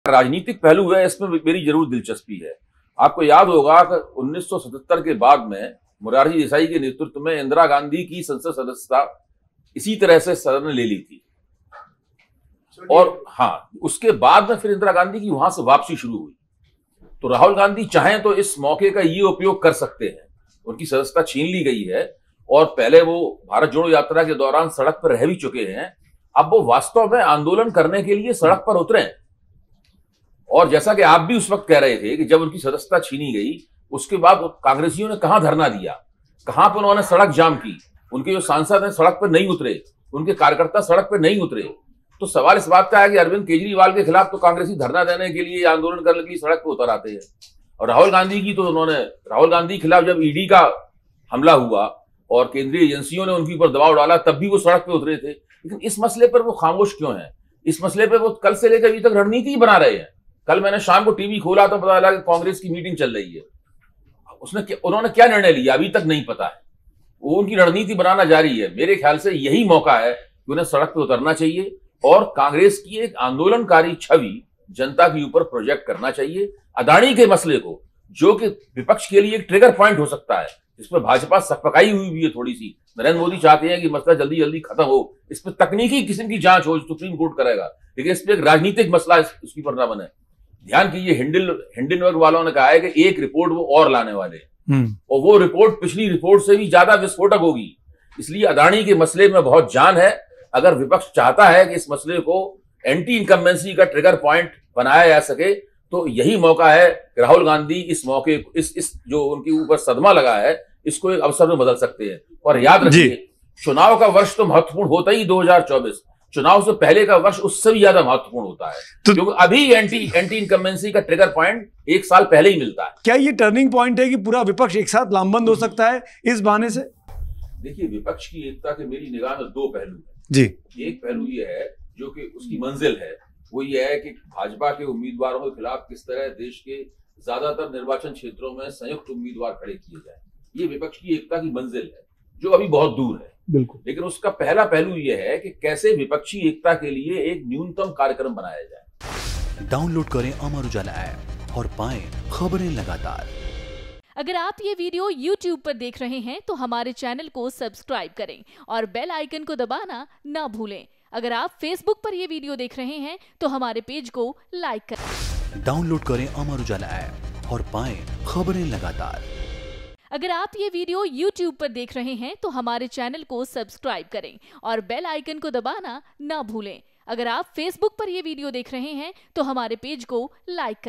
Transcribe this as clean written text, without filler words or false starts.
राजनीतिक पहलू है, इसमें मेरी जरूर दिलचस्पी है। आपको याद होगा कि 1977 के बाद में मोरारजी देसाई के नेतृत्व में इंदिरा गांधी की संसद सदस्यता इसी तरह से सदन ने ले ली थी। और हाँ, उसके बाद में फिर इंदिरा गांधी की वहां से वापसी शुरू हुई। तो राहुल गांधी चाहें तो इस मौके का ये उपयोग कर सकते हैं। उनकी सदस्यता छीन ली गई है और पहले वो भारत जोड़ो यात्रा के दौरान सड़क पर रह भी चुके हैं। अब वो वास्तव में आंदोलन करने के लिए सड़क पर उतरे। और जैसा कि आप भी उस वक्त कह रहे थे कि जब उनकी सदस्यता छीनी गई, उसके बाद कांग्रेसियों ने कहां धरना दिया, कहां पर उन्होंने सड़क जाम की। उनके जो सांसद हैं सड़क पर नहीं उतरे, उनके कार्यकर्ता सड़क पर नहीं उतरे। तो सवाल इस बात का है कि अरविंद केजरीवाल के खिलाफ तो कांग्रेसी धरना देने के लिए, आंदोलन करने के लिए सड़क पर उतर आते हैं। और राहुल गांधी की तो राहुल गांधी के खिलाफ जब ईडी का हमला हुआ और केंद्रीय एजेंसियों ने उनके ऊपर दबाव डाला, तब भी वो सड़क पे उतरे थे। लेकिन इस मसले पर वो खामोश क्यों हैं? इस मसले पर वो कल से लेकर अभी तक रणनीति ही बना रहे हैं। कल मैंने शाम को टीवी खोला तो पता लगा कि कांग्रेस की मीटिंग चल रही है। उन्होंने क्या निर्णय लिया अभी तक नहीं पता है। वो उनकी रणनीति बनाना जारी है। मेरे ख्याल से यही मौका है कि उन्हें सड़क पर उतरना चाहिए और कांग्रेस की एक आंदोलनकारी छवि जनता के ऊपर प्रोजेक्ट करना चाहिए। अदानी के मसले को, जो कि विपक्ष के लिए एक ट्रिगर पॉइंट हो सकता है, इस पर भाजपा सकपकाई हुई भी है थोड़ी सी। नरेंद्र मोदी चाहते हैं कि मसला जल्दी जल्दी खत्म हो, इस पर तकनीकी किस्म की जांच हो, सुप्रीम कोर्ट करेगा, लेकिन इस पर एक राजनीतिक मसला इसकी पर ना बने। ध्यान कीजिए, हिंडनबर्ग वालों ने कहा है कि एक रिपोर्ट वो और लाने वाले, और वो रिपोर्ट पिछली रिपोर्ट से भी ज्यादा विस्फोटक होगी। इसलिए अदानी के मसले में बहुत जान है। अगर विपक्ष चाहता है कि इस मसले को एंटी इनकम्बेंसी का ट्रिगर पॉइंट बनाया जा सके, तो यही मौका है कि राहुल गांधी इस मौके इस जो उनके ऊपर सदमा लगा है, इसको एक अवसर में बदल सकते हैं। और याद रखिए, चुनाव का वर्ष तो महत्वपूर्ण होता ही 2024, चुनाव से पहले का वर्ष उससे भी ज्यादा महत्वपूर्ण होता है, क्योंकि अभी एंटी इनकम्बेंसी का ट्रिगर पॉइंट एक साल पहले ही मिलता है। क्या ये टर्निंग पॉइंट है कि पूरा विपक्ष एक साथ लामबंद हो सकता है इस बहाने से? देखिए, विपक्ष की एकता के मेरी निगाह में दो पहलू है जी। एक पहलू ये है जो कि उसकी मंजिल है, वो ये है कि भाजपा के उम्मीदवारों के खिलाफ किस तरह देश के ज्यादातर निर्वाचन क्षेत्रों में संयुक्त उम्मीदवार खड़े किए जाए। ये विपक्ष की एकता की मंजिल है, जो अभी बहुत दूर है। बिल्कुल। लेकिन उसका पहला पहलू यह है कि कैसे विपक्षी एकता के लिए एक न्यूनतम कार्यक्रम बनाया जाए। डाउनलोड करें अमर उजाला ऐप और पाएं खबरें लगातार। अगर आप ये वीडियो YouTube पर देख रहे हैं तो हमारे चैनल को सब्सक्राइब करें और बेल आइकन को दबाना ना भूलें। अगर आप Facebook पर ये वीडियो देख रहे हैं तो हमारे पेज को लाइक करें। डाउनलोड करें अमर उजाला ऐप और पाएं खबरें लगातार। अगर आप ये वीडियो YouTube पर देख रहे हैं तो हमारे चैनल को सब्सक्राइब करें और बेल आइकन को दबाना ना भूलें। अगर आप Facebook पर ये वीडियो देख रहे हैं तो हमारे पेज को लाइक करें।